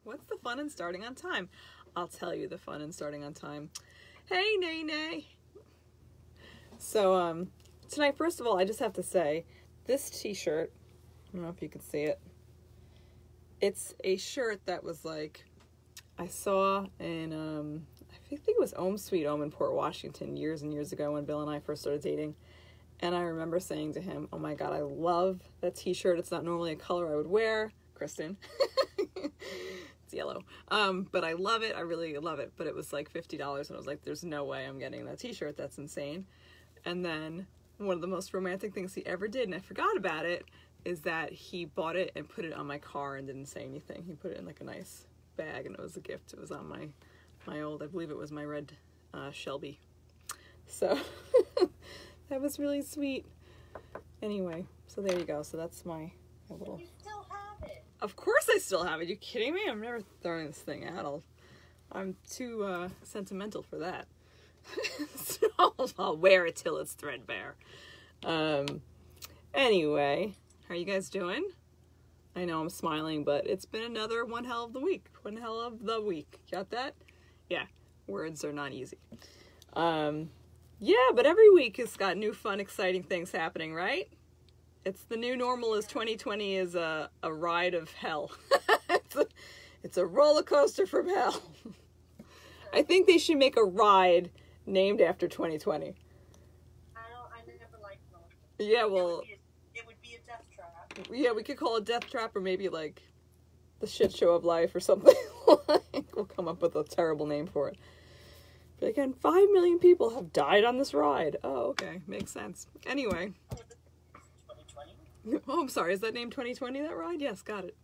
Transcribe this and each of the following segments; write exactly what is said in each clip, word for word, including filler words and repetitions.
What's the fun in starting on time? I'll tell you the fun in starting on time. Hey, Nay Nay. So, um, tonight, first of all, I just have to say, this t-shirt, I don't know if you can see it. It's a shirt that was like, I saw in, um, I think it was Home Sweet Home in Port Washington years and years ago when Bill and I first started dating. And I remember saying to him, oh my God, I love that t-shirt. It's not normally a color I would wear. Kristen. It's yellow. Um, but I love it. I really love it. But it was like fifty dollars and I was like, there's no way I'm getting that t-shirt. That's insane. And then one of the most romantic things he ever did, and I forgot about it, is that he bought it and put it on my car and didn't say anything. He put it in like a nice bag and it was a gift. It was on my, my old, I believe it was my red uh, Shelby. So that was really sweet. Anyway, so there you go. So that's my, my little... You still have it. Of course I still have it. Are you kidding me? I'm never throwing this thing out. I'll, I'm too uh, sentimental for that. So I'll wear it till it's threadbare. Um, anyway, how are you guys doing? I know I'm smiling, but it's been another one hell of the week. One hell of the week. Got that? Yeah, words are not easy. Um, yeah, but every week has got new fun, exciting things happening, right? It's the new normal is twenty twenty is a, a ride of hell. it's, a, it's a roller coaster from hell. I think they should make a ride named after twenty twenty. I don't, I never liked roller coasters. Yeah, well... It would be a, it would be a death trap. Yeah, we could call it Death Trap or maybe like the shit show of life or something. Like, we'll come up with a terrible name for it. But again, five million people have died on this ride. Oh, okay. Makes sense. Anyway. twenty twenty? Oh, I'm sorry. Is that name twenty twenty, that ride? Yes, got it.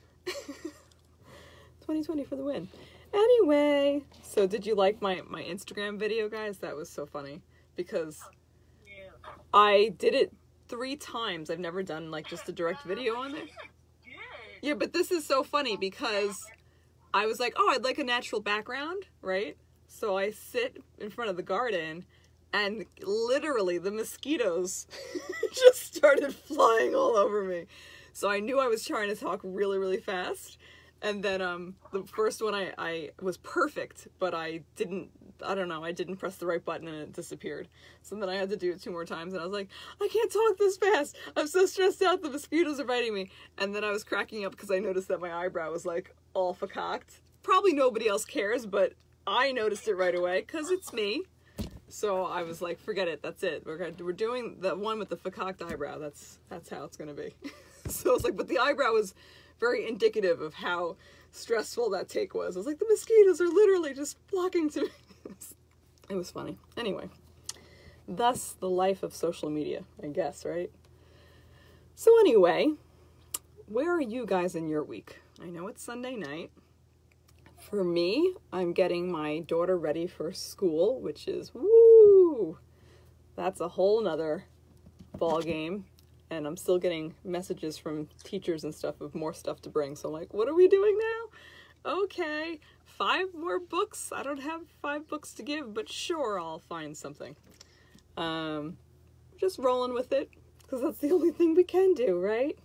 twenty twenty for the win. Anyway. So did you like my, my Instagram video, guys? That was so funny. Because Yeah. I did it three times. I've never done like just a direct video on there. Good. Yeah, but this is so funny because I was like, oh, I'd like a natural background, right? So I sit in front of the garden and literally the mosquitoes just started flying all over me. So I knew I was trying to talk really, really fast. And then um, the first one I, I was perfect, but I didn't, I don't know, I didn't press the right button and it disappeared. So then I had to do it two more times and I was like, I can't talk this fast. I'm so stressed out. The mosquitoes are biting me. And then I was cracking up because I noticed that my eyebrow was like all fakaked. Probably nobody else cares, but I noticed it right away because it's me. So I was like, forget it. That's it. We're gonna, we're doing the one with the fakaked eyebrow. That's, that's how it's going to be. So I was like, but the eyebrow was very indicative of how stressful that take was. I was like, the mosquitoes are literally just flocking to me. It was funny. Anyway, thus the life of social media, I guess, right? So anyway, where are you guys in your week? I know it's Sunday night. For me, I'm getting my daughter ready for school, which is, woo! That's a whole nother ball game. And I'm still getting messages from teachers and stuff of more stuff to bring. So I'm like, what are we doing now? Okay, five more books. I don't have five books to give, but sure, I'll find something. Um, just rolling with it, because that's the only thing we can do, right?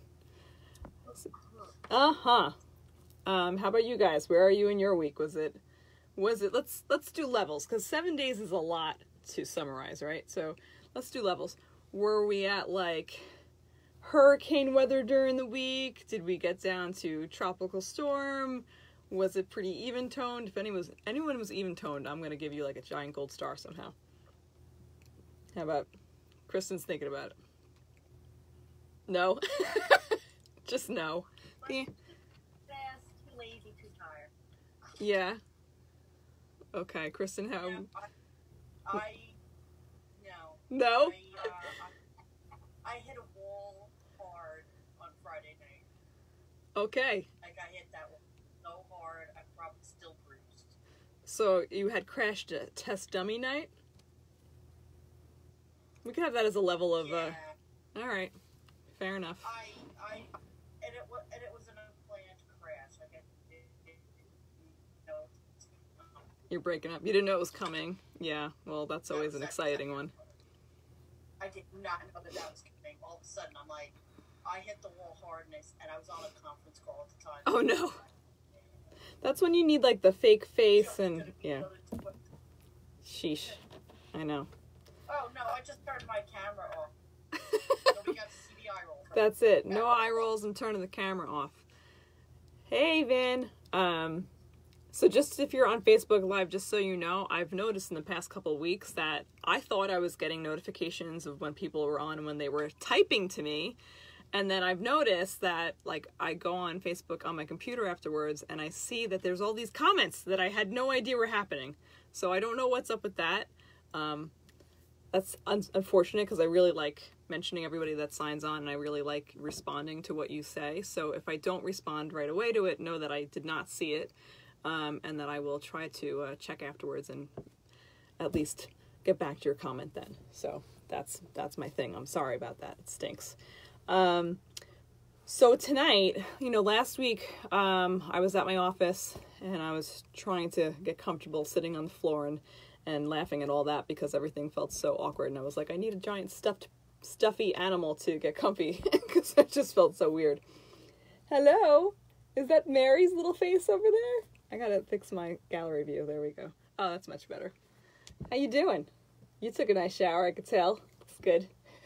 Uh-huh. Um, how about you guys? Where are you in your week? Was it, was it, let's, let's do levels, because seven days is a lot to summarize, right? So let's do levels. Were we at, like, hurricane weather during the week? Did we get down to tropical storm? Was it pretty even-toned? If anyone was, anyone was even-toned, I'm going to give you like a giant gold star somehow. How about Kristen's thinking about it? No? Just no. Yeah. Fast, too lazy, too tired. Yeah. Okay, Kristen, how? Yeah, I, I no. No? I, uh, I, I hit a wall hard on Friday night. Okay. Like I hit that one so hard, I'm probably still bruised. So you had crashed a test dummy night? We could have that as a level of, Yeah. uh, alright. Fair enough. I, I, and it was, and it was an unplanned crash. Like it, it, it, you know, You're breaking up. You didn't know it was coming. Yeah, well, that's always an exciting one. I did not know that that was coming. All of a sudden, I'm like, I hit the wall hard, and I, and I was on a conference call at the time. Oh, no. That's when you need like the fake face and yeah. Sheesh. I know. Oh no, I just turned my camera off. Nobody got to see the eye roll. That's it. No eye rolls and turning the camera off. Hey, Vin. Um, so just if you're on Facebook Live, just so you know, I've noticed in the past couple of weeks that I thought I was getting notifications of when people were on and when they were typing to me. And then I've noticed that, like, I go on Facebook on my computer afterwards and I see that there's all these comments that I had no idea were happening. So I don't know what's up with that. Um, that's un- unfortunate because I really like mentioning everybody that signs on and I really like responding to what you say. So if I don't respond right away to it, know that I did not see it, um, and that I will try to uh, check afterwards and at least get back to your comment then. So that's that's my thing. I'm sorry about that. It stinks. Um, so tonight, you know, last week um, I was at my office and I was trying to get comfortable sitting on the floor and and laughing at all that because everything felt so awkward. And I was like, I need a giant stuffed, stuffy animal to get comfy because it just felt so weird. Hello? Is that Mary's little face over there? I gotta fix my gallery view. There we go. Oh, that's much better. How you doing? You took a nice shower, I could tell. It's good.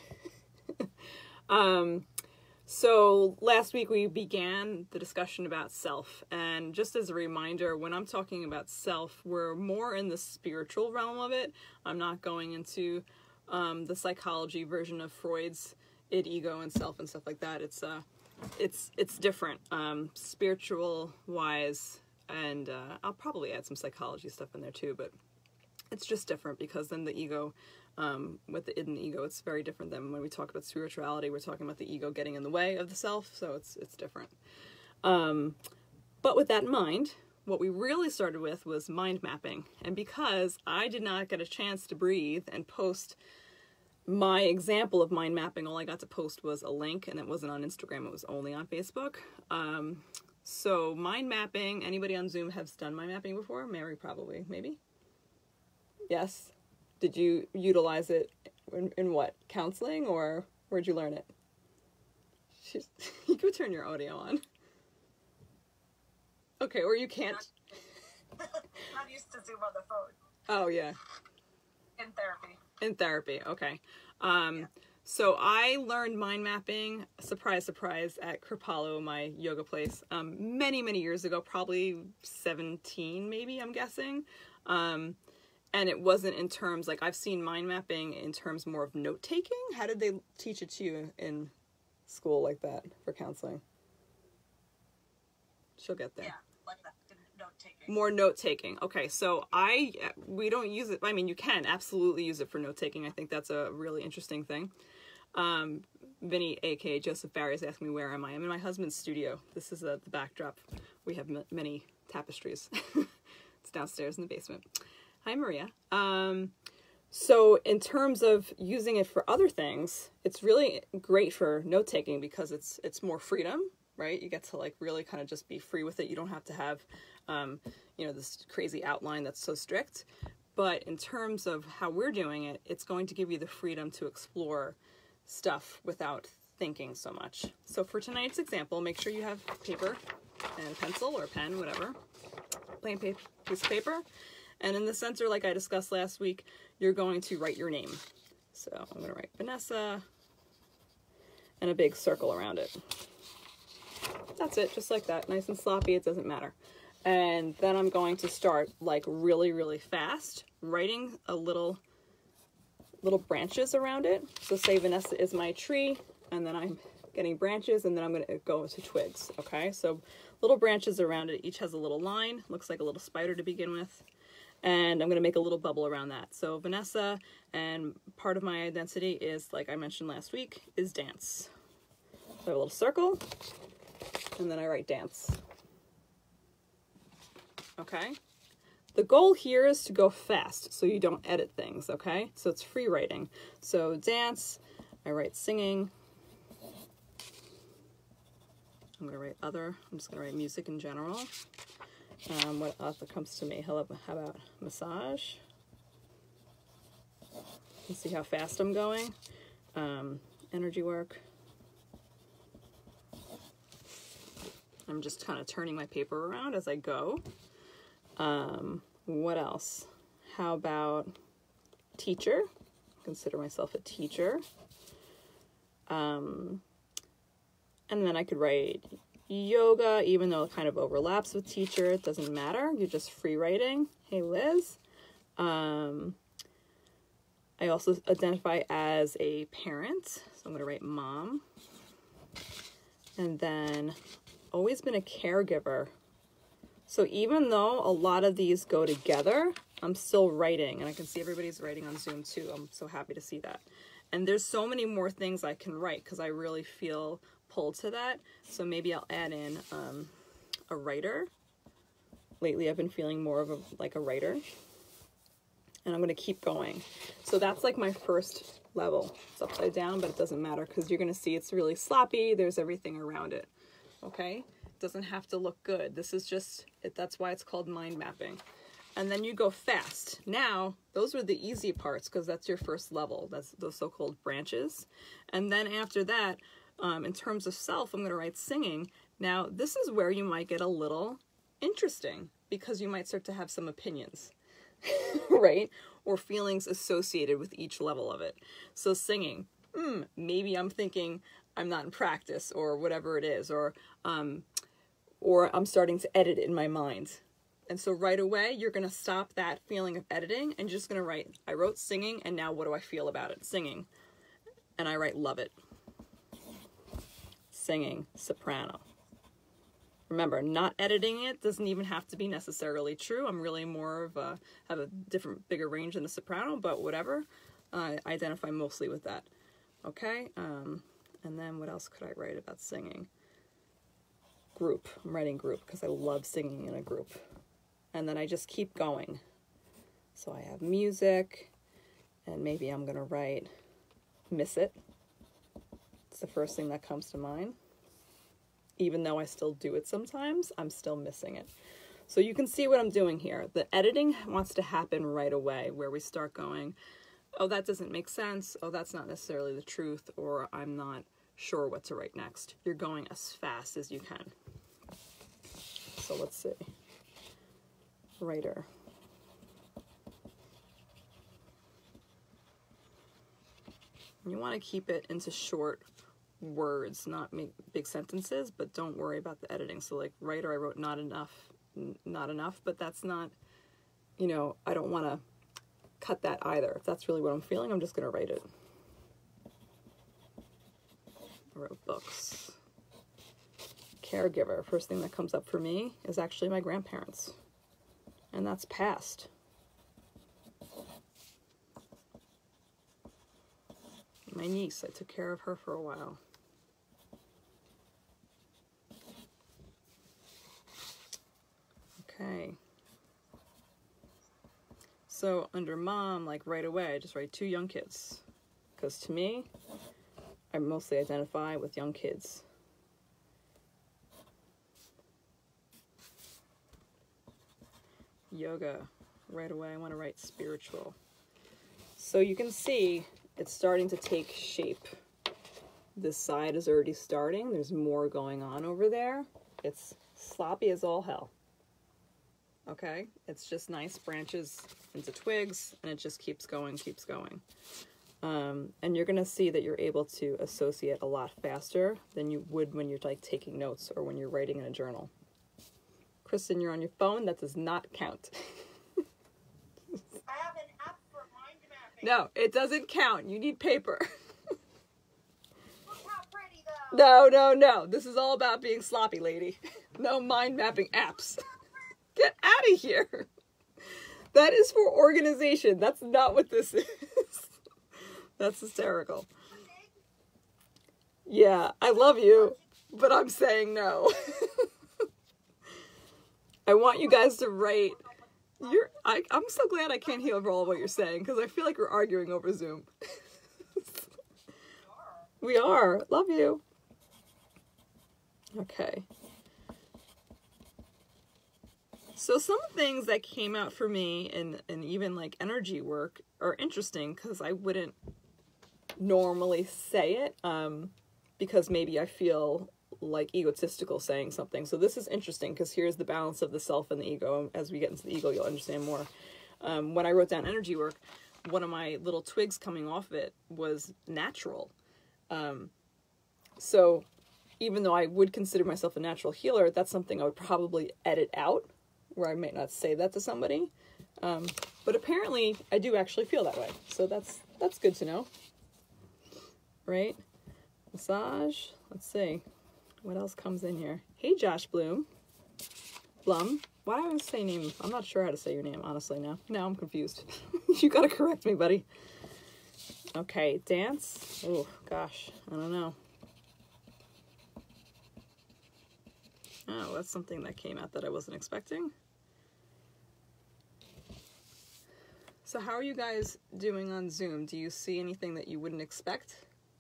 um... So last week we began the discussion about self, and just as a reminder, when I'm talking about self, we're more in the spiritual realm of it. I'm not going into um, the psychology version of Freud's id, ego, and self and stuff like that. It's uh, it's it's different, um, spiritual wise, and uh, I'll probably add some psychology stuff in there too. But it's just different because then the ego. Um, with the id and ego, it's very different than when we talk about spirituality. We're talking about the ego getting in the way of the self, so it's it's different. Um, but with that in mind, what we really started with was mind mapping. And because I did not get a chance to breathe and post my example of mind mapping, all I got to post was a link, and it wasn't on Instagram, it was only on Facebook. Um, so mind mapping, anybody on Zoom has done mind mapping before? Mary probably, maybe? Yes? Did you utilize it in, in what? Counseling, or where'd you learn it? She's, you could turn your audio on. Okay, or you can't. I'm used to Zoom on the phone. Oh, yeah. In therapy. In therapy, okay. Um, yeah. So I learned mind mapping, surprise, surprise, at Kripalu, my yoga place, um, many, many years ago, probably seventeen maybe, I'm guessing. Um, And it wasn't in terms, like, I've seen mind mapping in terms more of note-taking. How did they teach it to you in school like that for counseling? She'll get there. Yeah, like that, note-taking. More note-taking. Okay, so I, we don't use it, I mean, you can absolutely use it for note-taking. I think that's a really interesting thing. Um, Vinny, a k a. Joseph Barry, is asking me where am I. I'm in my husband's studio. This is uh, the backdrop. We have m- many tapestries. It's downstairs in the basement. Hi, Maria. Um, so in terms of using it for other things, it's really great for note-taking because it's it's more freedom, right? You get to like really kind of just be free with it. You don't have to have, um, you know, this crazy outline that's so strict. But in terms of how we're doing it, it's going to give you the freedom to explore stuff without thinking so much. So for tonight's example, make sure you have paper and a pencil or a pen, whatever, plain paper, piece of paper. And in the center, like I discussed last week, you're going to write your name. So I'm going to write Vanessa and a big circle around it. That's it, just like that. Nice and sloppy, it doesn't matter. And then I'm going to start like really, really fast, writing a little, little branches around it. So say Vanessa is my tree, and then I'm getting branches, and then I'm going to go to twigs, okay? So little branches around it. Each has a little line, looks like a little spider to begin with. And I'm going to make a little bubble around that. So Vanessa, and part of my identity is, like I mentioned last week, is dance. So I have a little circle, and then I write dance. Okay? The goal here is to go fast, so you don't edit things, okay? So it's free writing. So dance, I write singing. I'm going to write other. I'm just going to write music in general. Um, what else comes to me? How about massage? Let's see how fast I'm going. Um, energy work. I'm just kind of turning my paper around as I go. Um, what else? How about teacher? Consider myself a teacher. Um, and then I could write yoga, even though it kind of overlaps with teacher. It doesn't matter. You're just free writing. Hey, Liz. Um, I also identify as a parent, so I'm going to write mom. And then always been a caregiver. So even though a lot of these go together, I'm still writing, and I can see everybody's writing on Zoom too. I'm so happy to see that. And there's so many more things I can write because I really feel pulled to that. So maybe I'll add in um, a writer. Lately I've been feeling more of a, like a writer. And I'm going to keep going. So that's like my first level. It's upside down, but it doesn't matter because you're going to see it's really sloppy. There's everything around it. Okay? It doesn't have to look good. This is just, it, that's why it's called mind mapping. And then you go fast. Now, those are the easy parts because that's your first level. That's those so-called branches. And then after that, um, in terms of self, I'm going to write singing. Now, this is where you might get a little interesting because you might start to have some opinions, right? Or feelings associated with each level of it. So singing, hmm, maybe I'm thinking I'm not in practice or whatever it is, or, um, or I'm starting to edit in my mind. And so right away, you're going to stop that feeling of editing and you're just going to write, I wrote singing, and now what do I feel about it? Singing. And I write love it. Singing, soprano. Remember, not editing it doesn't even have to be necessarily true. I'm really more of a, have a different, bigger range than the soprano, but whatever. I identify mostly with that. Okay? Um, and then what else could I write about singing? Group. I'm writing group because I love singing in a group. And then I just keep going. So I have music, and maybe I'm going to write miss it. It's the first thing that comes to mind. Even though I still do it sometimes, I'm still missing it. So you can see what I'm doing here. The editing wants to happen right away, where we start going, oh, that doesn't make sense. Oh, that's not necessarily the truth, or I'm not sure what to write next. You're going as fast as you can. So let's see. Writer. You want to keep it into short words, not make big sentences, but don't worry about the editing. So like writer, I wrote not enough, n- not enough, but that's not, you know, I don't want to cut that either. If that's really what I'm feeling, I'm just going to write it. I wrote books. Caregiver. First thing that comes up for me is actually my grandparents. And that's past. My niece, I took care of her for a while. Okay. So under mom, like right away, I just write two young kids. Because to me, I mostly identify with young kids. Yoga, right away I want to write spiritual. So you can see it's starting to take shape. This side is already starting. There's more going on over there. It's sloppy as all hell. Okay? It's just nice branches into twigs, and it just keeps going, keeps going. Um, and you're going to see that you're able to associate a lot faster than you would when you're like taking notes or when you're writing in a journal. Kristen, you're on your phone. That does not count. I have an app for mind mapping. No, it doesn't count. You need paper. Look how pretty though. No, no, no. This is all about being sloppy, lady. No mind mapping apps. Get out of here. That is for organization. That's not what this is. That's hysterical. Yeah, I love you, but I'm saying no. I want you guys to write. You're. I, I'm so glad I can't hear all of what you're saying because I feel like we're arguing over Zoom. We are. Love you. Okay. So some things that came out for me and and even like energy work are interesting because I wouldn't normally say it um, because maybe I feel like egotistical saying something. So this is interesting because here's the balance of the self and the ego. As we get into the ego, you'll understand more. Um, when I wrote down energy work, one of my little twigs coming off of it was natural. Um, so even though I would consider myself a natural healer, that's something I would probably edit out, where I might not say that to somebody. Um, but apparently I do actually feel that way. So that's, that's good to know. Right? Massage. Let's see. What else comes in here? Hey, Josh Bloom. Blum. Why do I always say name? I'm not sure how to say your name, honestly, now. Now I'm confused. You gotta correct me, buddy. Okay, dance. Oh, gosh. I don't know. Oh, that's something that came out that I wasn't expecting. So how are you guys doing on Zoom? Do you see anything that you wouldn't expect?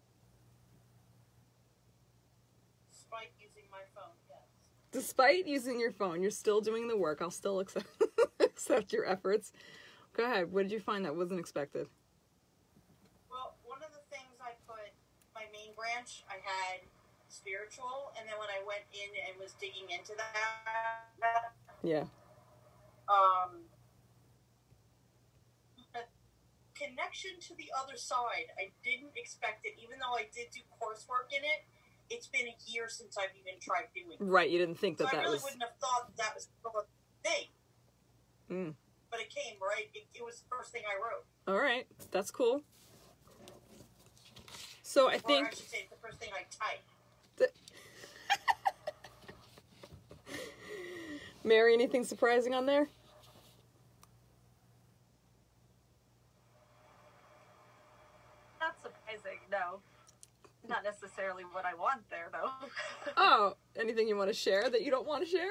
Despite using my phone, yes. Despite using your phone, you're still doing the work. I'll still accept, accept your efforts. Go ahead. What did you find that wasn't expected? Well, one of the things I put, my main branch, I had spiritual, and then when I went in and was digging into that, Yeah. um, the connection to the other side, I didn't expect it, even though I did do coursework in it. It's been a year since I've even tried doing it. Right, you didn't think that so that I really was... wouldn't have thought that was still a thing. Mm. But it came, right? It, it was the first thing I wrote. All right, that's cool. So I think... Or I should say, it's the first thing I typed. Mary, anything surprising on there? Not surprising, no. Not necessarily what I want there, though. Oh, anything you want to share that you don't want to share?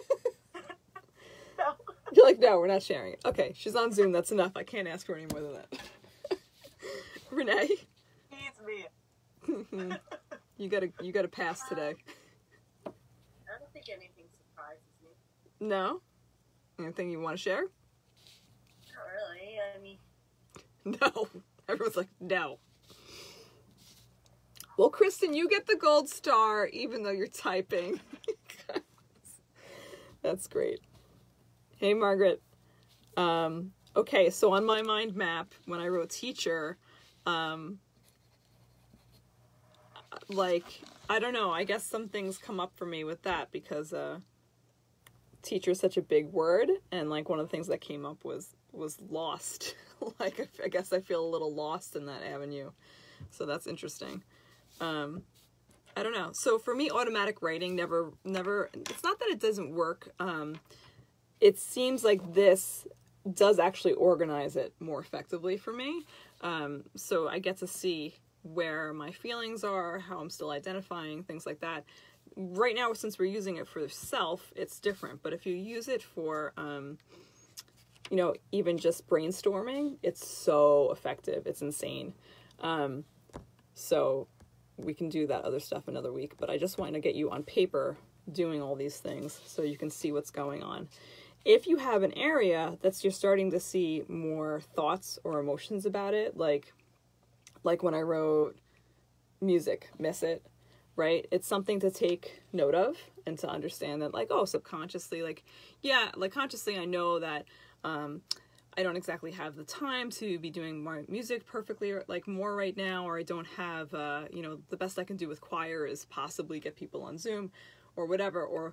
No. You're like, no, we're not sharing it. Okay, she's on Zoom. That's enough. I can't ask for any more than that. Renee? He's me. you gotta, you gotta pass today. I don't think anything surprises me. No? Anything you want to share? Not really. I mean, No. Everyone's like, no. Well, Kristen, you get the gold star, even though you're typing. That's great. Hey, Margaret. Um, okay, so on my mind map, when I wrote teacher, um, like, I don't know, I guess some things come up for me with that because uh, teacher is such a big word, and like one of the things that came up was was lost. Like, I, I guess I feel a little lost in that avenue. So that's interesting. Um, I don't know. So for me, automatic writing never, never, it's not that it doesn't work. Um, it seems like this does actually organize it more effectively for me. Um, so I get to see where my feelings are, how I'm still identifying, things like that. Right now, since we're using it for self, it's different. But if you use it for, um, you know, even just brainstorming, it's so effective. It's insane. Um, so we can do that other stuff another week. But I just want to get you on paper doing all these things so you can see what's going on. If you have an area that's you're starting to see more thoughts or emotions about it, like like when I wrote music, miss it, right? It's something to take note of and to understand that, like, oh, subconsciously, like, yeah, like consciously I know that um, I don't exactly have the time to be doing my music perfectly, or like more right now, or I don't have, uh, you know, the best I can do with choir is possibly get people on Zoom or whatever, or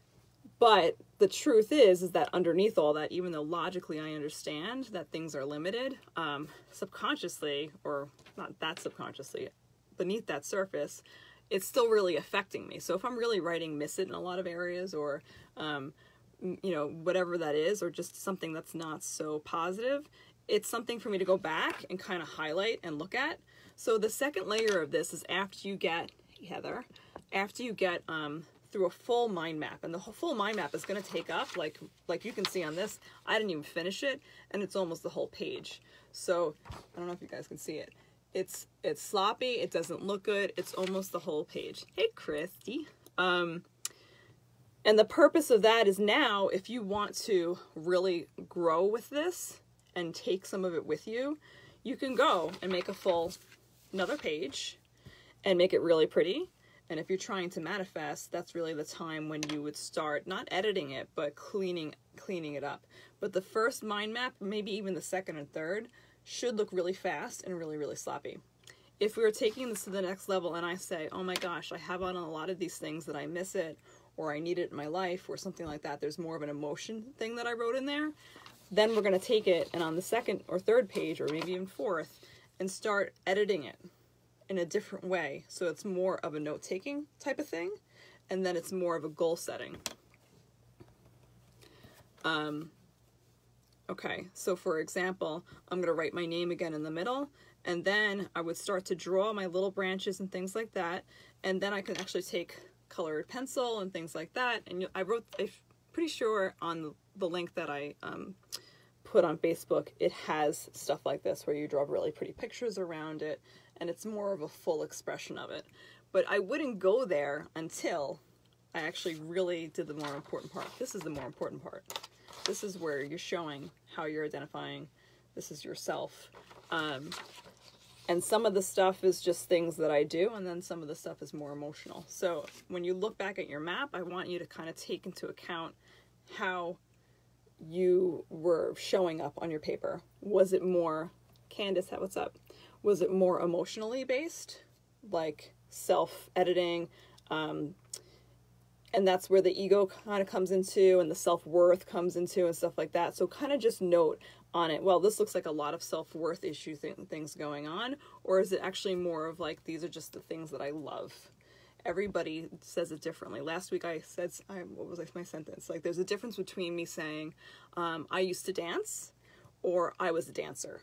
but the truth is, is that underneath all that, even though logically I understand that things are limited, um, subconsciously, or not that subconsciously, beneath that surface, it's still really affecting me. So if I'm really writing miss it in a lot of areas, or, um, you know, whatever that is, or just something that's not so positive, it's something for me to go back and kind of highlight and look at. So the second layer of this is after you get, Heather, after you get, um, through a full mind map, and the whole full mind map is going to take up, like like you can see on this, I didn't even finish it, and it's almost the whole page. So I don't know if you guys can see it. It's it's sloppy, it doesn't look good, it's almost the whole page. Hey, Christy. Um, and the purpose of that is now, if you want to really grow with this and take some of it with you, you can go and make a full another page and make it really pretty. And if you're trying to manifest, that's really the time when you would start not editing it, but cleaning cleaning it up. But the first mind map, maybe even the second and third, should look really fast and really, really sloppy. If we were taking this to the next level and I say, oh my gosh, I have on a lot of these things that I miss it, or I need it in my life, or something like that, there's more of an emotion thing that I wrote in there, then we're going to take it and on the second or third page, or maybe even fourth, and start editing it in a different way. So it's more of a note-taking type of thing, and then it's more of a goal setting. Um, okay, so for example, I'm going to write my name again in the middle, and then I would start to draw my little branches and things like that, and then I can actually take colored pencil and things like that. And you, I wrote, I'm pretty sure on the, the link that I um, put on Facebook, it has stuff like this where you draw really pretty pictures around it, and it's more of a full expression of it. But I wouldn't go there until I actually really did the more important part. This is the more important part. This is where you're showing how you're identifying. This is yourself. Um, and some of the stuff is just things that I do, and then some of the stuff is more emotional. So when you look back at your map, I want you to kind of take into account how you were showing up on your paper. Was it more, Candace, what's up? Was it more emotionally based, like self-editing? Um, and that's where the ego kind of comes into, and the self-worth comes into, and stuff like that. So kind of just note on it, well, this looks like a lot of self-worth issue th things going on, or is it actually more of like, these are just the things that I love? Everybody says it differently. Last week I said, I, what was my sentence? Like, there's a difference between me saying, um, I used to dance, or I was a dancer,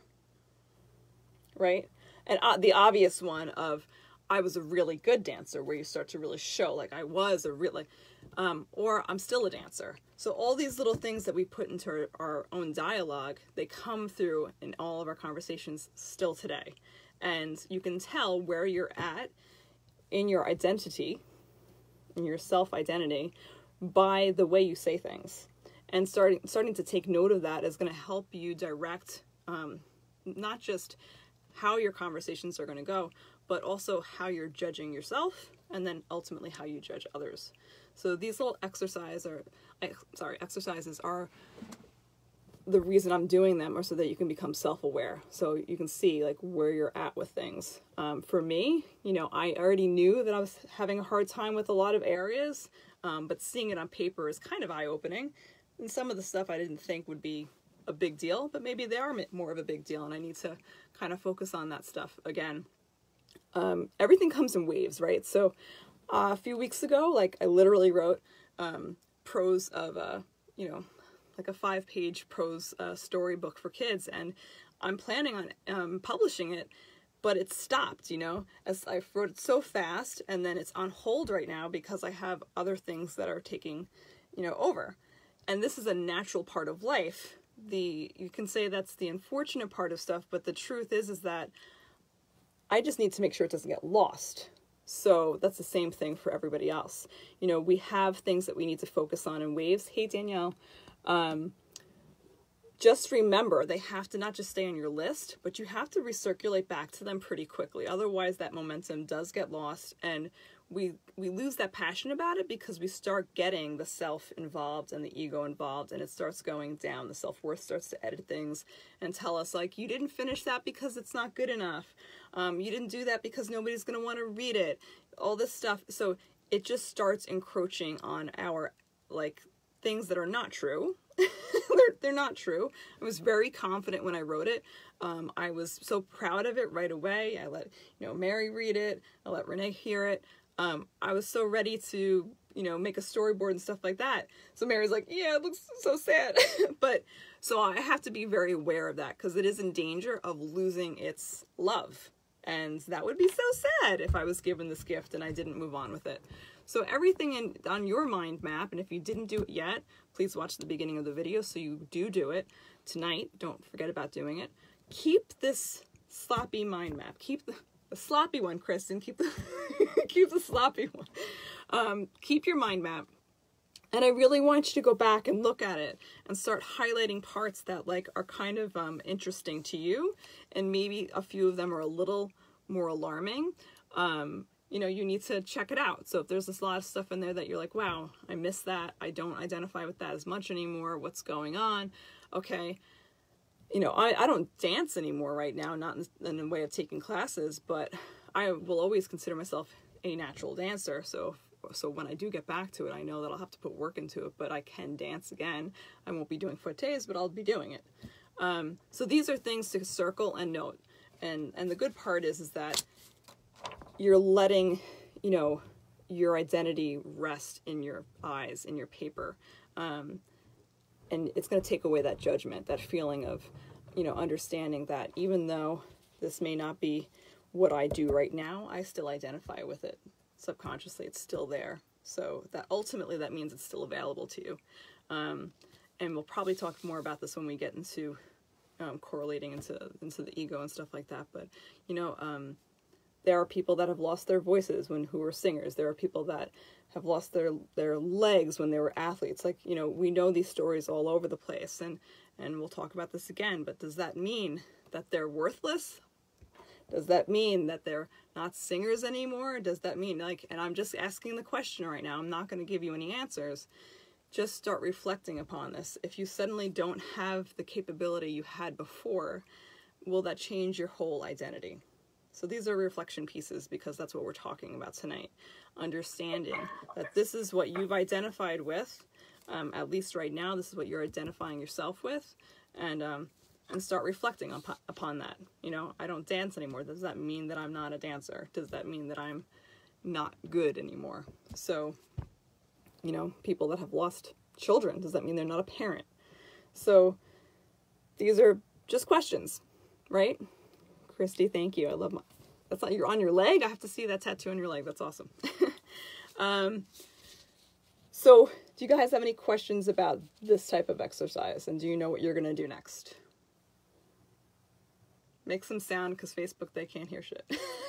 right? And uh, the obvious one of, I was a really good dancer, where you start to really show, like, I was a real, like, um, or I'm still a dancer. So all these little things that we put into our, our own dialogue, they come through in all of our conversations still today. And you can tell where you're at in your identity, in your self-identity, by the way you say things. And starting starting to take note of that is going to help you direct um, not just how your conversations are going to go, but also how you're judging yourself, and then ultimately how you judge others. So these little exercise are, sorry, exercises are the reason I'm doing them, are so that you can become self-aware. So you can see like where you're at with things. Um, for me, you know, I already knew that I was having a hard time with a lot of areas, um, but seeing it on paper is kind of eye-opening. And some of the stuff I didn't think would be a big deal, but maybe they are more of a big deal, and I need to kind of focus on that stuff again. Um, everything comes in waves, right? So uh, a few weeks ago, like I literally wrote um, prose of a, you know, like a five-page prose uh, storybook for kids, and I'm planning on um, publishing it, but it stopped, you know, as I wrote it so fast, and then it's on hold right now because I have other things that are taking, you know, over. And this is a natural part of life. The, you can say that's the unfortunate part of stuff, but the truth is, is that I just need to make sure it doesn't get lost. So that's the same thing for everybody else. You know, we have things that we need to focus on in waves. Hey, Danielle. Um, just remember, they have to not just stay on your list, but you have to recirculate back to them pretty quickly. Otherwise, that momentum does get lost, and we we lose that passion about it because we start getting the self involved and the ego involved, and it starts going down. The self-worth starts to edit things and tell us, like, you didn't finish that because it's not good enough. Um, you didn't do that because nobody's going to want to read it. All this stuff. So it just starts encroaching on our, like, things that are not true. they're, they're not true. I was very confident when I wrote it. Um, I was so proud of it right away. I let, you know, Mary read it. I let Renee hear it. Um, I was so ready to, you know, make a storyboard and stuff like that. So Mary's like, yeah, it looks so sad. But so I have to be very aware of that, because it is in danger of losing its love. And that would be so sad if I was given this gift and I didn't move on with it. So everything in on your mind map, and if you didn't do it yet, please watch the beginning of the video so you do do it tonight. Don't forget about doing it. Keep this sloppy mind map. Keep the, the sloppy one, Kristen. Keep the keep the sloppy one. Um, keep your mind map. And I really want you to go back and look at it and start highlighting parts that like are kind of um, interesting to you, and maybe a few of them are a little more alarming. Um, you know, you need to check it out. So if there's this lot of stuff in there that you're like, wow, I miss that, I don't identify with that as much anymore, what's going on? Okay, you know, I, I don't dance anymore right now, not in, in the way of taking classes, but I will always consider myself a natural dancer. So so when I do get back to it, I know that I'll have to put work into it, but I can dance again. I won't be doing footés, but I'll be doing it. Um, so these are things to circle and note. And and the good part is is that you're letting, you know, your identity rest in your eyes, in your paper. Um, and it's going to take away that judgment, that feeling of, you know, understanding that even though this may not be what I do right now, I still identify with it. Subconsciously, it's still there. So that ultimately that means it's still available to you. Um, and we'll probably talk more about this when we get into um, correlating into, into the ego and stuff like that. But, you know, um, there are people that have lost their voices when who were singers. There are people that have lost their, their legs when they were athletes. Like, you know, we know these stories all over the place. And, and we'll talk about this again. But does that mean that they're worthless? Does that mean that they're not singers anymore? Does that mean, like, and I'm just asking the question right now. I'm not going to give you any answers. Just start reflecting upon this. If you suddenly don't have the capability you had before, will that change your whole identity? So these are reflection pieces because that's what we're talking about tonight. Understanding that this is what you've identified with, um, at least right now, this is what you're identifying yourself with, and um, and start reflecting on, upon that. You know, I don't dance anymore. Does that mean that I'm not a dancer? Does that mean that I'm not good anymore? So, you know, people that have lost children, does that mean they're not a parent? So these are just questions, right? Christy, thank you. I love my, that's not, you're on your leg. I have to see that tattoo on your leg. That's awesome. um, so do you guys have any questions about this type of exercise? And do you know what you're going to do next? Make some sound because Facebook, they can't hear shit.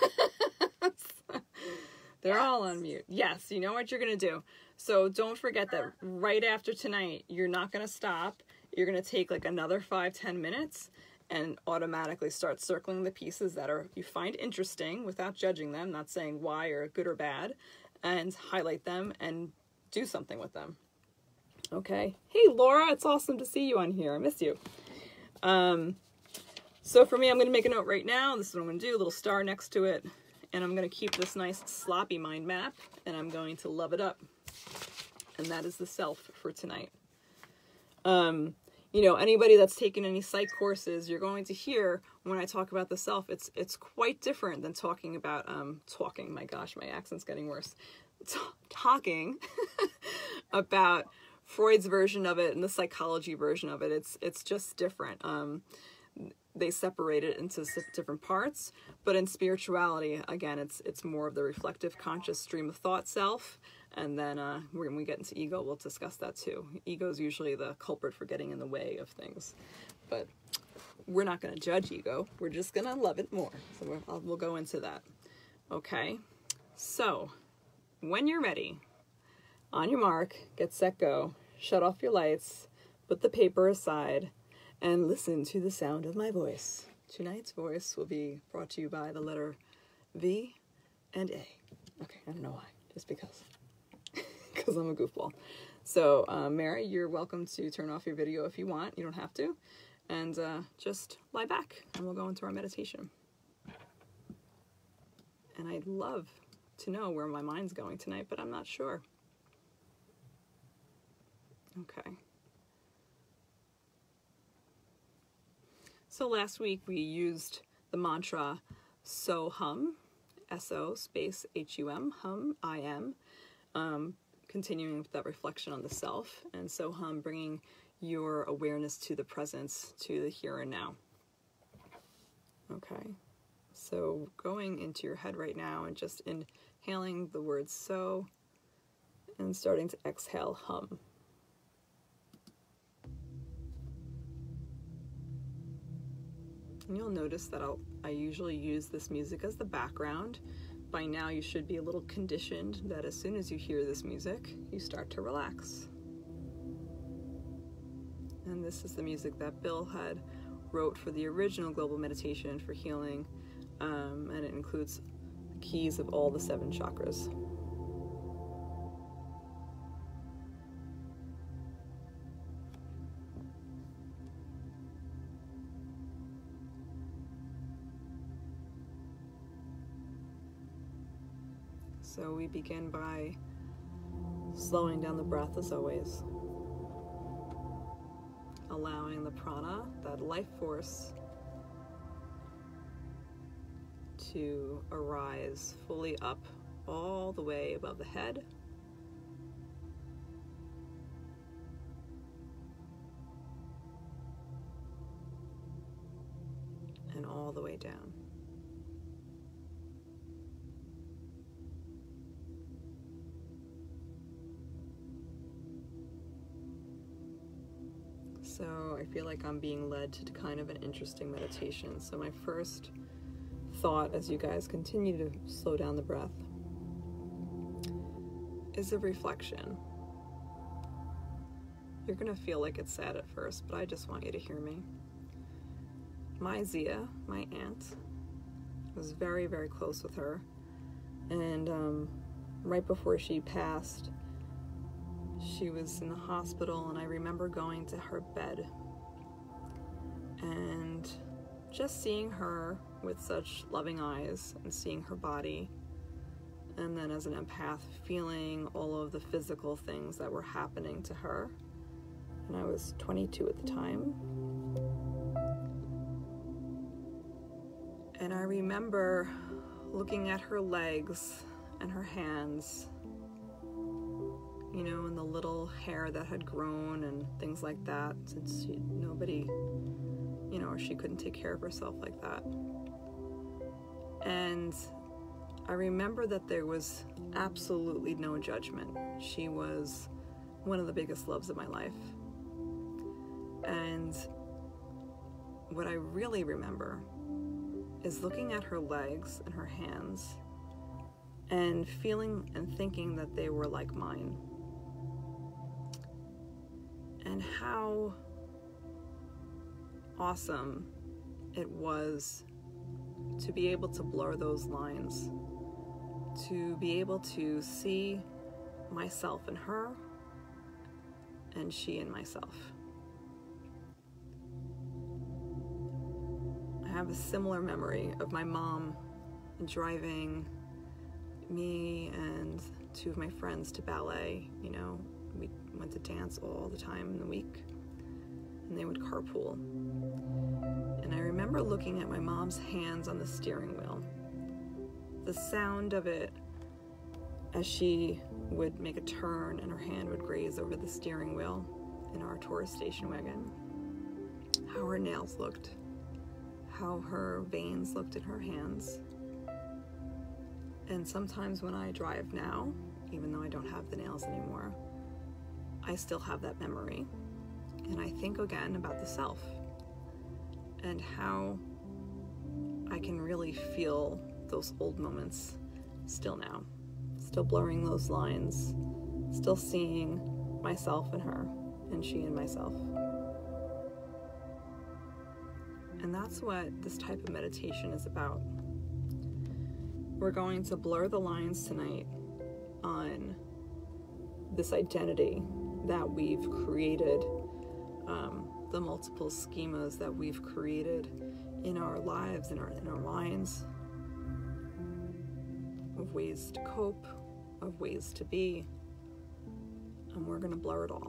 They're yes. all on mute. Yes, you know what you're going to do. So don't forget that right after tonight, you're not going to stop. You're going to take like another five, ten minutes and automatically start circling the pieces that are you find interesting without judging them, not saying why or good or bad, and highlight them and do something with them. Okay. Hey, Laura, it's awesome to see you on here. I miss you. Um, so for me, I'm going to make a note right now. This is what I'm going to do, a little star next to it. And I'm going to keep this nice sloppy mind map, and I'm going to love it up. And that is the self for tonight. Um, you know, anybody that's taken any psych courses, you're going to hear when I talk about the self, it's it's quite different than talking about, um, talking, my gosh, my accent's getting worse. T- talking about Freud's version of it and the psychology version of it. It's, it's just different. Um, they separate it into different parts, but in spirituality, again, it's it's more of the reflective, conscious stream of thought self, and then uh, when we get into ego, we'll discuss that too. Ego is usually the culprit for getting in the way of things, but we're not going to judge ego. We're just going to love it more, so we'll, I'll, we'll go into that. Okay, so when you're ready, on your mark, get set, go, shut off your lights, put the paper aside, and listen to the sound of my voice. Tonight's voice will be brought to you by the letter V and A. Okay, I don't know why, just because. Because I'm a goofball. So, uh, Mary, you're welcome to turn off your video if you want. You don't have to. And uh, just lie back, and we'll go into our meditation. And I'd love to know where my mind's going tonight, but I'm not sure. Okay. So last week we used the mantra So Hum, S O space H U M, hum, I am, um, continuing with that reflection on the self, and So Hum, bringing your awareness to the presence, to the here and now. Okay, so going into your head right now and just inhaling the word so, and starting to exhale hum. And you'll notice that I'll, I usually use this music as the background. By now you should be a little conditioned that as soon as you hear this music, you start to relax. And this is the music that Bill had wrote for the original Global Meditation for Healing, um, and it includes keys of all the seven chakras. So we begin by slowing down the breath as always, allowing the prana, that life force, to arise fully up all the way above the head, and all the way down. So I feel like I'm being led to kind of an interesting meditation. So my first thought, as you guys continue to slow down the breath, is a reflection. You're gonna feel like it's sad at first, but I just want you to hear me. My Zia, my aunt, was very, very close with her. And um, right before she passed, she was in the hospital, and I remember going to her bed and just seeing her with such loving eyes and seeing her body, and then as an empath feeling all of the physical things that were happening to her. And I was twenty-two at the time. And I remember looking at her legs and her hands, you know, and the little hair that had grown and things like that, since she, nobody, you know, or she couldn't take care of herself like that. And I remember that there was absolutely no judgment. She was one of the biggest loves of my life. And what I really remember is looking at her legs and her hands and feeling and thinking that they were like mine. And how awesome it was to be able to blur those lines, to be able to see myself in her and she in myself. I have a similar memory of my mom driving me and two of my friends to ballet. You know, we went to dance all the time in the week, and they would carpool. And I remember looking at my mom's hands on the steering wheel, the sound of it as she would make a turn and her hand would graze over the steering wheel in our Taurus station wagon, how her nails looked, how her veins looked in her hands. And sometimes when I drive now, even though I don't have the nails anymore, I still have that memory. And I think again about the self and how I can really feel those old moments still now, still blurring those lines, still seeing myself and her, and she and myself. And that's what this type of meditation is about. We're going to blur the lines tonight on this identity that we've created, um, the multiple schemas that we've created in our lives, in our, in our minds, of ways to cope, of ways to be, and we're going to blur it all.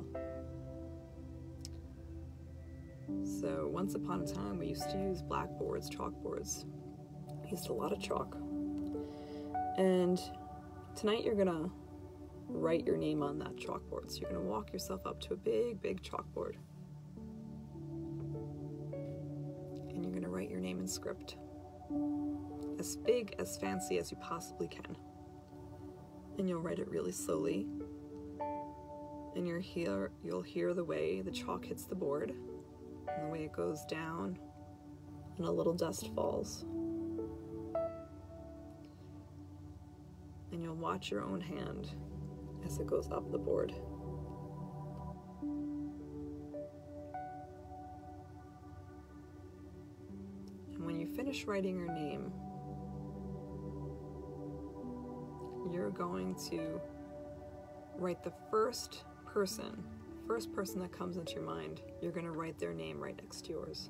So once upon a time, we used to use blackboards, chalkboards. We used a lot of chalk. And tonight you're going to write your name on that chalkboard. So you're going to walk yourself up to a big, big chalkboard. And you're going to write your name in script. As big, as fancy as you possibly can. And you'll write it really slowly. And you'll hear, you'll hear the way the chalk hits the board, and the way it goes down, and a little dust falls. And you'll watch your own hand as it goes up the board. And when you finish writing your name, going to write the first person, first person that comes into your mind, you're going to write their name right next to yours.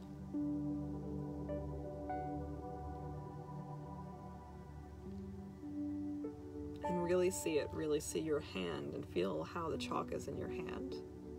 And really see it, really see your hand and feel how the chalk is in your hand.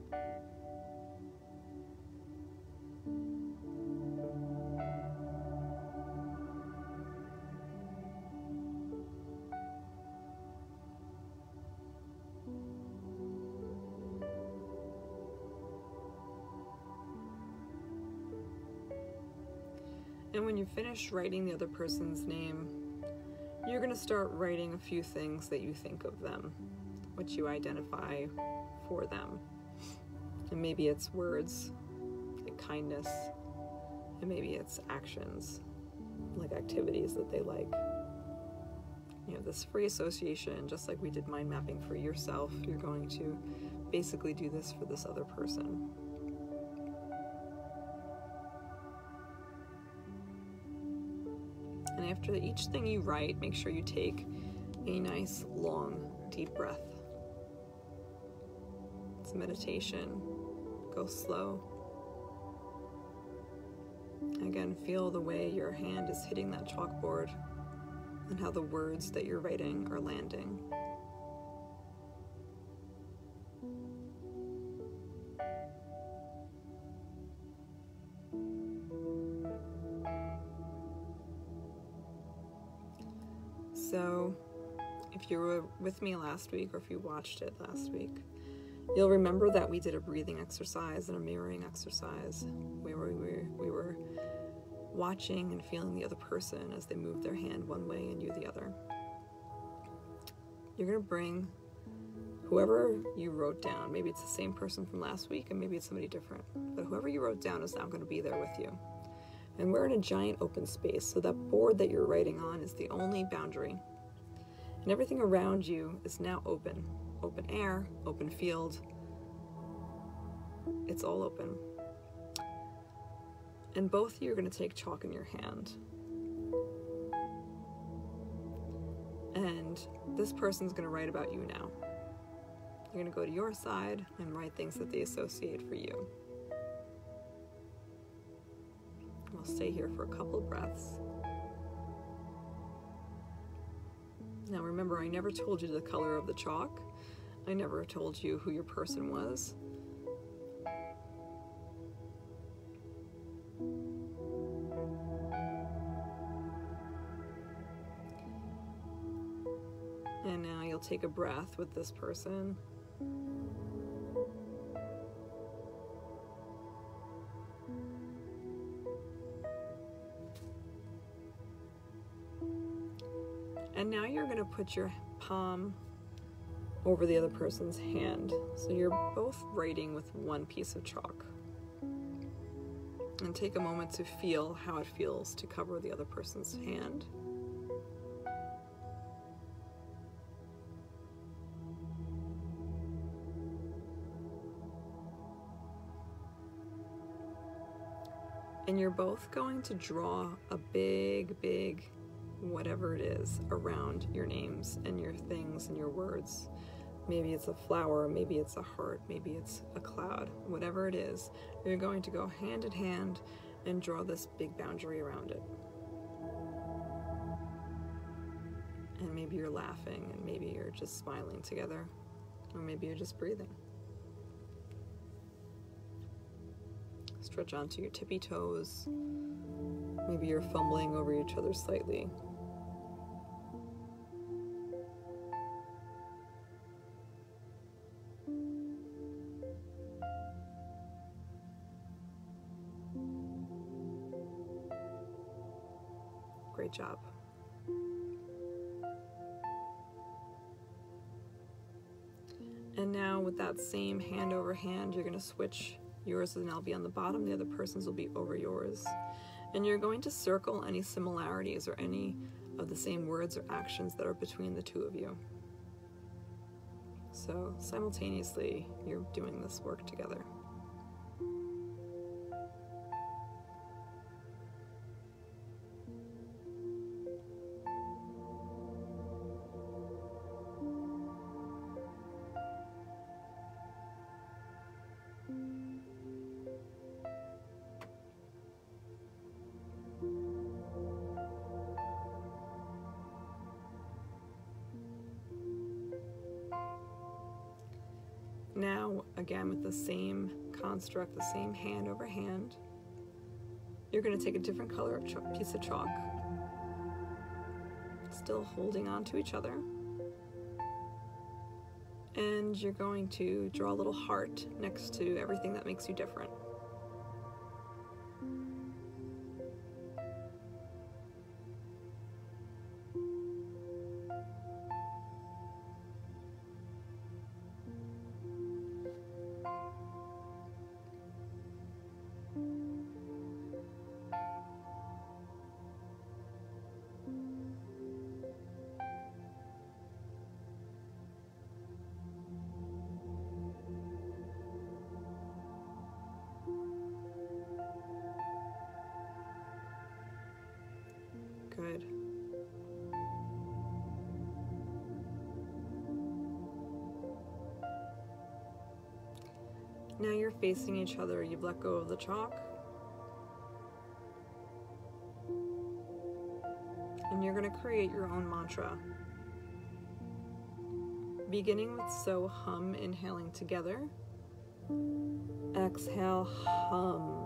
And when you finish writing the other person's name, you're going to start writing a few things that you think of them, what you identify for them. And maybe it's words like kindness, and maybe it's actions like activities that they like. You know, this free association, just like we did mind mapping for yourself, you're going to basically do this for this other person. And after each thing you write, make sure you take a nice, long, deep breath. It's a meditation. Go slow. Again, feel the way your hand is hitting that chalkboard and how the words that you're writing are landing. So, if you were with me last week, or if you watched it last week, you'll remember that we did a breathing exercise and a mirroring exercise where we were, we were watching and feeling the other person as they moved their hand one way and you the other. You're going to bring whoever you wrote down. Maybe it's the same person from last week and maybe it's somebody different, but whoever you wrote down is now going to be there with you. And we're in a giant open space, so that board that you're writing on is the only boundary. And everything around you is now open. Open air, open field. It's all open. And both of you are going to take chalk in your hand. And this person's going to write about you now. You're going to go to your side and write things that they associate for you. We'll stay here for a couple of breaths. Now remember, I never told you the color of the chalk. I never told you who your person was. And now you'll take a breath with this person. And now you're going to put your palm over the other person's hand. So you're both writing with one piece of chalk. And take a moment to feel how it feels to cover the other person's hand. And you're both going to draw a big, big whatever it is around your names and your things and your words. Maybe it's a flower, maybe it's a heart, maybe it's a cloud, whatever it is, you're going to go hand in hand and draw this big boundary around it. And maybe you're laughing, and maybe you're just smiling together, or maybe you're just breathing. Stretch onto your tippy toes. Maybe you're fumbling over each other slightly. Great job. And now with that same hand over hand, you're going to switch. Yours will now be on the bottom, the other person's will be over yours. And you're going to circle any similarities or any of the same words or actions that are between the two of you. So simultaneously, you're doing this work together. Now, again, with the same construct, the same hand over hand, you're going to take a different color of ch- piece of chalk, still holding on to each other, and you're going to draw a little heart next to everything that makes you different. Good. Now you're facing each other. You've let go of the chalk. And you're going to create your own mantra. Beginning with so hum, inhaling together. Exhale, hum.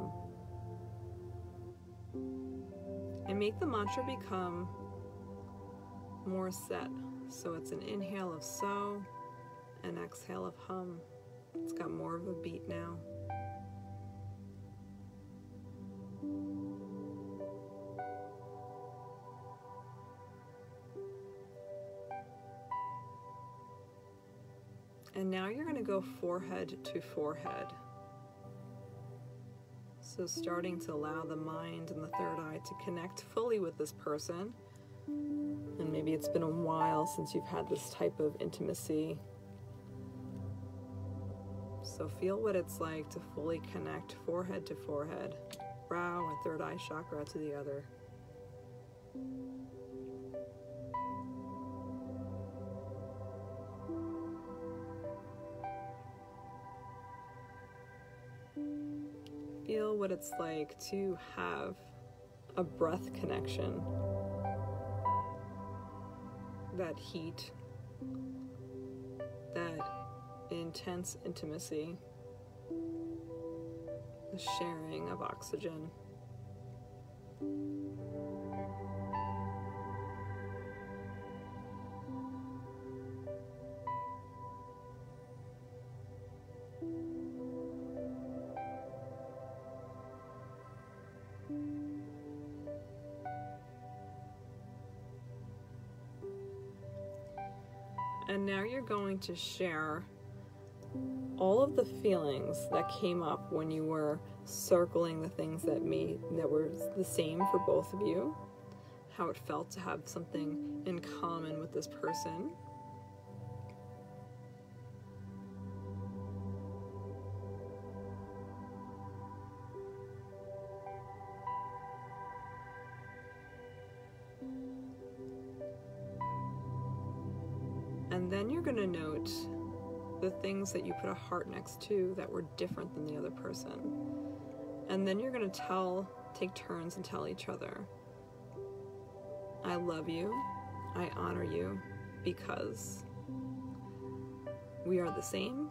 And make the mantra become more set. So it's an inhale of so, an exhale of hum. It's got more of a beat now. And now you're going to go forehead to forehead. So starting to allow the mind and the third eye to connect fully with this person. And maybe it's been a while since you've had this type of intimacy. So feel what it's like to fully connect forehead to forehead, brow or third eye chakra to the other. Feel what it's like to have a breath connection, that heat, that intense intimacy, the sharing of oxygen. And now you're going to share all of the feelings that came up when you were circling the things that made that were the same for both of you, how it felt to have something in common with this person. And then you're going to note the things that you put a heart next to that were different than the other person. And then you're going to tell, take turns and tell each other, I love you, I honor you, because we are the same.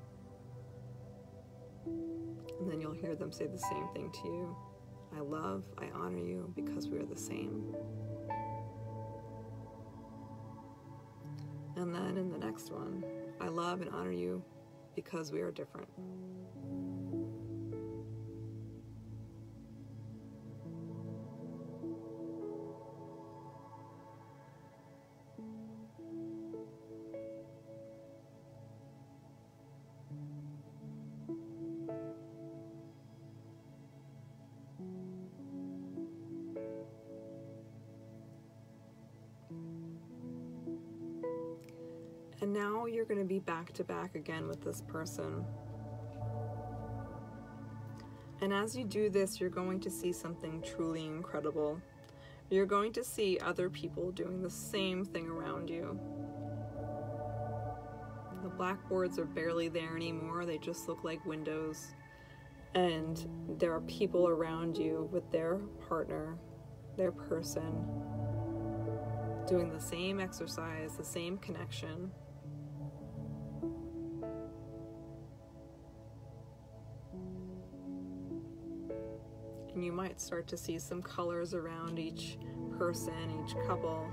And then you'll hear them say the same thing to you. I love, I honor you, because we are the same. And then in the next one, I love and honor you because we are different. And now you're going to be back to back again with this person. And as you do this, you're going to see something truly incredible. You're going to see other people doing the same thing around you. The blackboards are barely there anymore. They just look like windows. And there are people around you with their partner, their person, doing the same exercise, the same connection. And you might start to see some colors around each person, each couple.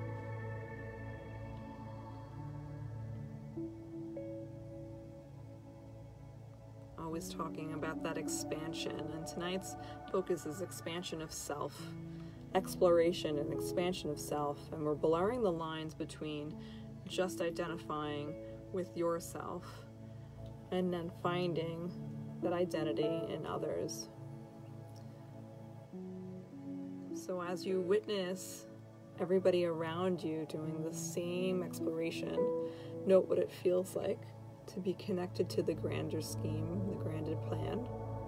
Always talking about that expansion, and tonight's focus is expansion of self, exploration and expansion of self, and we're blurring the lines between just identifying with yourself and then finding that identity in others. So as you witness everybody around you doing the same exploration, note what it feels like to be connected to the grander scheme, the grander plan.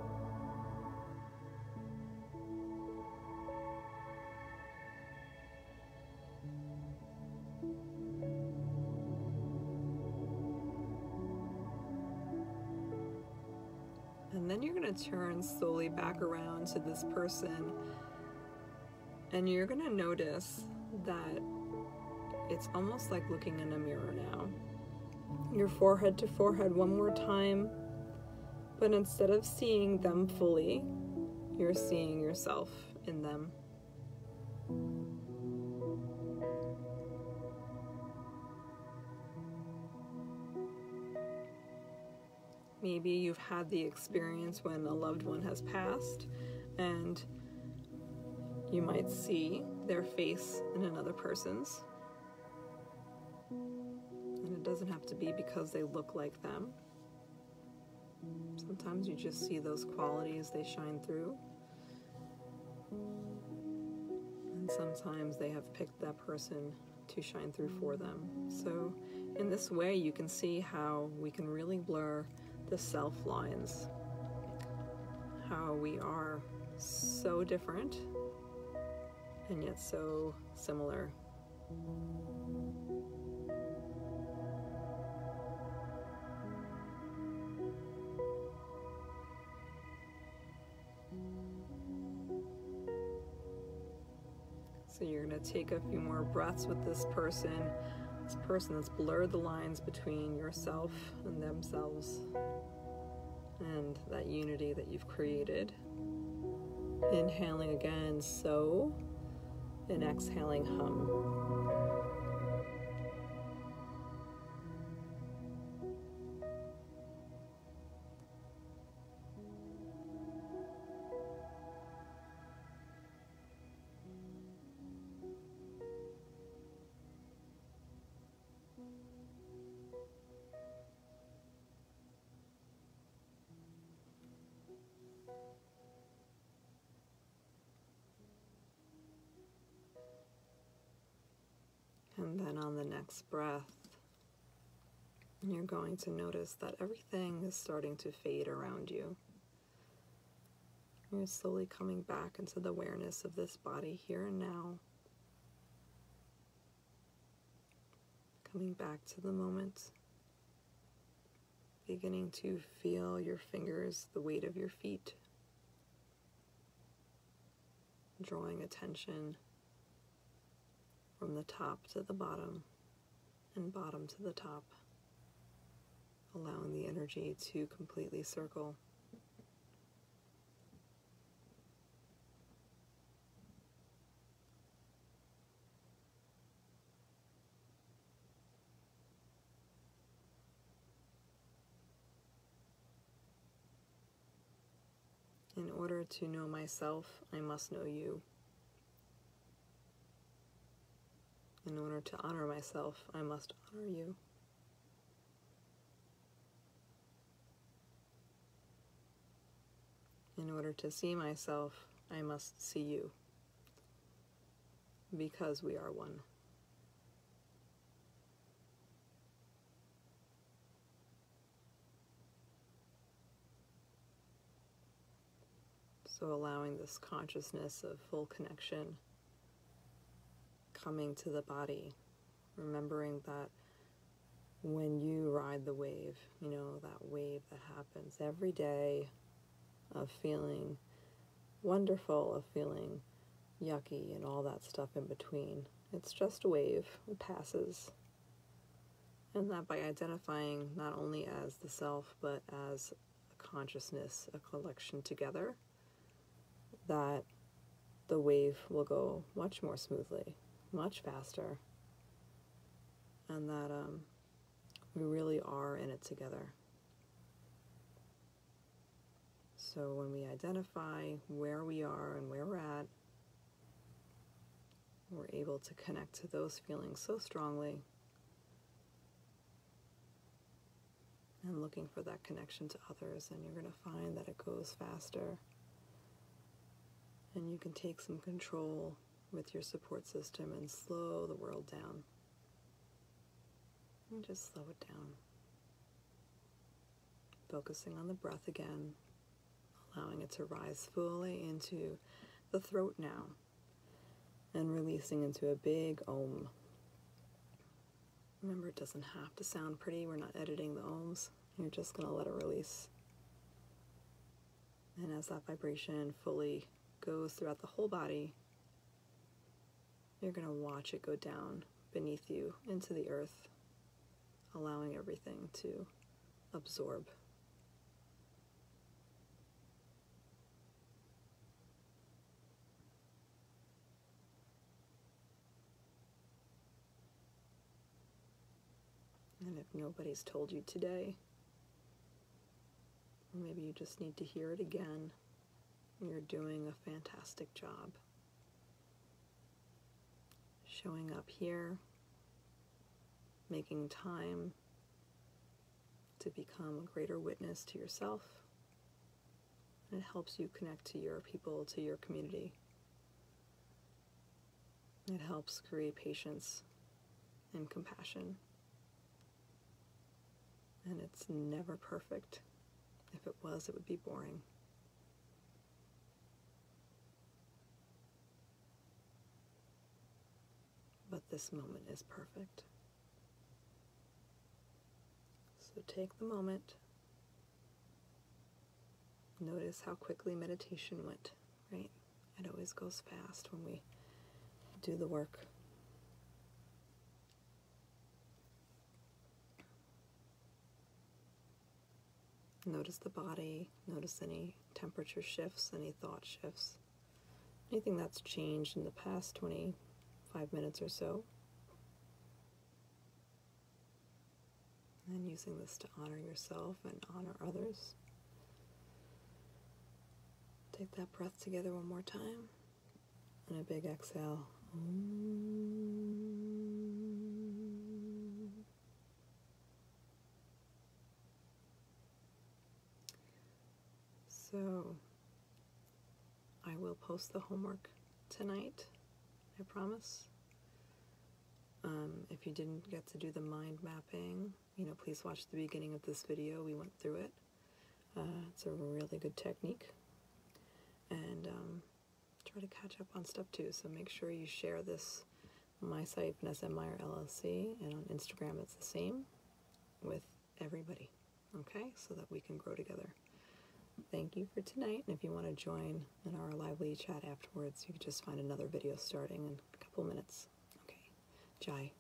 And then you're going to turn slowly back around to this person, and you're going to notice that it's almost like looking in a mirror now. Your forehead to forehead one more time, but instead of seeing them fully, you're seeing yourself in them. Maybe you've had the experience when a loved one has passed, and you might see their face in another person's. And it doesn't have to be because they look like them. Sometimes you just see those qualities, they shine through. And sometimes they have picked that person to shine through for them. So in this way, you can see how we can really blur the self lines. How we are so different and yet so similar. So you're going to take a few more breaths with this person, this person that's blurred the lines between yourself and themselves, and that unity that you've created. Inhaling again, so, and exhaling, hum. And then on the next breath, you're going to notice that everything is starting to fade around you. You're slowly coming back into the awareness of this body here and now. Coming back to the moment. Beginning to feel your fingers, the weight of your feet. Drawing attention from the top to the bottom and bottom to the top, allowing the energy to completely circle. In order to know myself, I must know you. In order to honor myself, I must honor you. In order to see myself, I must see you. Because we are one. So allowing this consciousness of full connection coming to the body, remembering that when you ride the wave, you know, that wave that happens every day of feeling wonderful, of feeling yucky and all that stuff in between. It's just a wave, it passes. And that by identifying not only as the self, but as a consciousness, a collection together, that the wave will go much more smoothly, much faster, and that um, we really are in it together. So when we identify where we are and where we're at, we're able to connect to those feelings so strongly, and looking for that connection to others, and you're going to find that it goes faster, and you can take some control with your support system and slow the world down, and just slow it down, focusing on the breath again, allowing it to rise fully into the throat now, and releasing into a big Om. Remember, it doesn't have to sound pretty. We're not editing the Oms. You're just going to let it release. And as that vibration fully goes throughout the whole body, you're going to watch it go down beneath you into the earth, allowing everything to absorb. And if nobody's told you today, or maybe you just need to hear it again, you're doing a fantastic job. Showing up here, making time to become a greater witness to yourself, and it helps you connect to your people, to your community. It helps create patience and compassion. And it's never perfect. If it was, it would be boring. But this moment is perfect. So take the moment. Notice how quickly meditation went, right? It always goes fast when we do the work. Notice the body, notice any temperature shifts, any thought shifts, anything that's changed in the past twenty-five minutes or so. And using this to honor yourself and honor others. Take that breath together one more time, and a big exhale. So, I will post the homework tonight, I promise. Um, if you didn't get to do the mind mapping, you know, please watch the beginning of this video. We went through it. Uh, it's a really good technique. And um, try to catch up on stuff too. So make sure you share this on my site, Vanessa Meyer L L C, and on Instagram it's the same, with everybody, okay? So that we can grow together. Thank you for tonight, and if you want to join in our lively chat afterwards, you can just find another video starting in a couple minutes. Okay, Jai.